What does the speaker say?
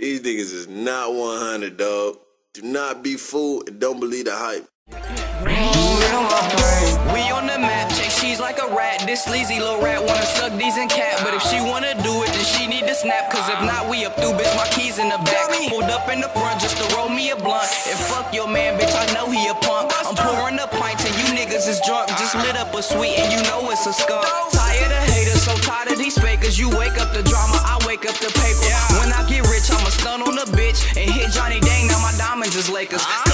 These niggas is not 100, dog. Do not be fooled and don't believe the hype. We on the map, check she's like a rat. This sleazy little rat wanna suck Deez and cat. But if she wanna do it, then she need to snap. Cause if not, we up through, bitch, my keys in the back. Pulled up in the front just to roll me a blunt. And fuck your man, bitch, I know he a punk. I'm pouring the pints and you niggas is drunk. Just lit up a sweet and you know it's a skunk. Tired of haters, so tired of these fakers. You wake up the drama, I wake up the paper. When I get rich, I'ma stun on the bitch and hit Johnny Dang, now my diamonds is Lakers.